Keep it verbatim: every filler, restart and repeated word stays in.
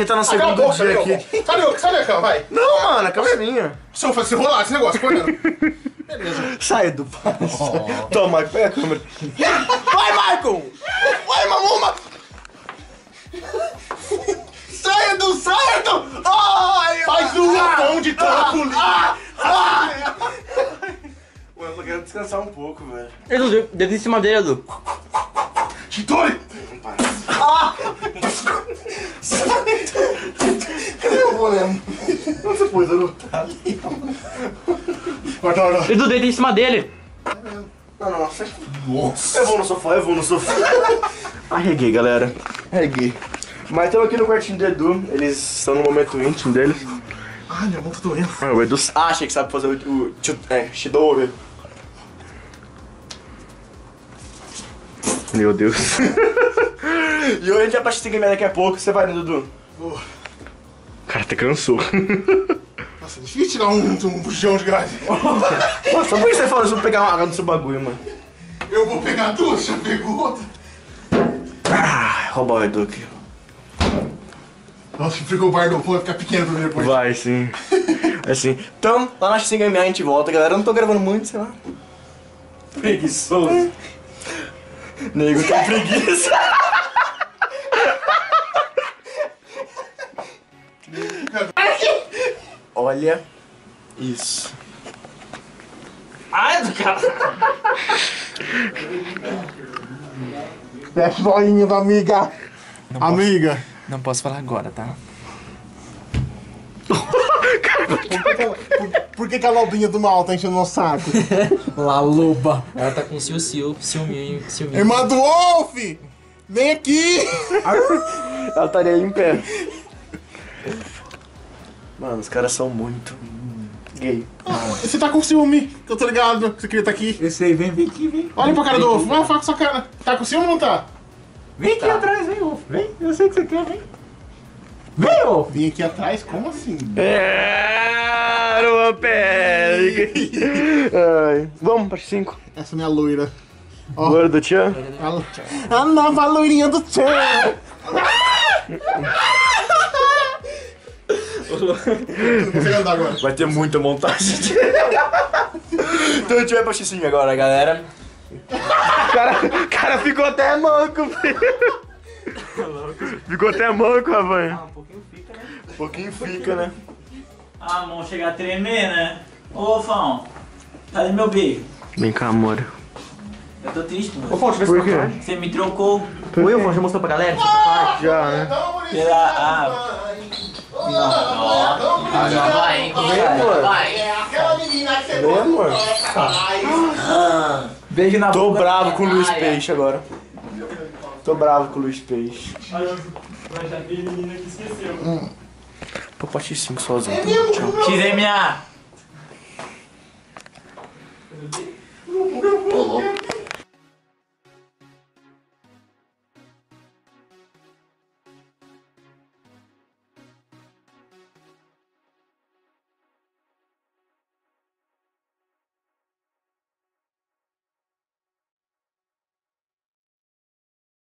gente tá no segundo boca, dia aqui. Cadê o Cadê a cama? Vai. Não, mano, a cama é minha. Se eu fosse rolar esse negócio, correndo. Beleza. Sai do passo. Oh. Toma, Michael, pega a câmera. Vai, Michael! Vai, mamuma! Saia do certo! Ai, faz um montão de trampolim! Ah, ah, ah. Mano, eu quero descansar um pouco, velho. Edu, deita em cima dele, Edu. Chitore! Ah! Cadê o boné? Onde você pôs, Edu? Ali. Guarda, guarda. Edu, deita em cima dele. Ah, nossa. Nossa. Eu vou no sofá, eu vou no sofá. Arreguei, galera. Arreguei. Mas estamos aqui no quartinho do Edu. Eles estão no momento íntimo deles. Ai, minha mão tá doendo. Ah, o Edu acha que sabe fazer o, o, o é, Shidori. Meu Deus. E hoje a gente vai pra X-Game daqui a pouco. Você vai, né, Dudu? Oh. Cara, até cansou. Nossa, é difícil tirar um, um bujão de gás. Nossa, por que você falou isso? Eu vou pegar uma água no seu bagulho, mano. Eu vou pegar duas, já pegou outra. Ah, roubar o Edu aqui. Nossa, ficou o bar do vai ficar pequeno pra mim depois. Vai, sim. É sim. Então, lá na X-Game a gente volta, galera. Eu não tô gravando muito, sei lá. Preguiçoso. Nego tem preguiça. Olha isso. Ai, do cara. Fecha o olhinho da amiga. Não Amiga. Posso, não posso falar agora, tá? Por que, que, ela, por, por que, que a lobinha do mal tá enchendo nosso saco? Laluba. Ela tá com ciúcio, ciúminho, ciúminho. Irmã do Wolf! Vem aqui! Ela estaria em pé. Mano, os caras são muito gay. Você tá com ciúme, que eu tô ligado que você queria estar aqui. Eu sei, vem, vem aqui, vem. Olha pra cara do Wolf, vai falar com sua cara. Tá com ciúme ou não tá? Vem aqui atrás, vem, Wolf. Vem, eu sei que você quer, vem. Vem, Wolf. Vim aqui atrás, como assim? É, uma pele. Ai. Vamos para cinco. Essa é minha loira. Ó, Loira do Tchan. a, a nova loirinha do Tchan. Não consegue andar agora. Vai ter muita montagem. Então a gente vai pra X cinco agora, galera. Cara, cara ficou até manco, filho. Ficou até manco, rapaz. Ah, um pouquinho fica, né? Um pouquinho fica, né? Ah, a mão chega a tremer, né? Ô, Fão, cadê meu beijo? Vem cá, amor. Eu tô triste, Ô, mano. Fão, deixa eu Por ver quê? se Você me trocou Oi, Fão, já mostrou pra galera? Já, né? pela... Ah, não. Agora vai, hein? Vem, amor. Vai. É aquela menina que você Vem, amor. Ah, beijo na Tô boca. bravo com o Luiz Ai, Peixe agora. Tô bravo com o Luiz Peixe. Mas já tem menina que esqueceu. Tô pra X cinco sozinho. X M A.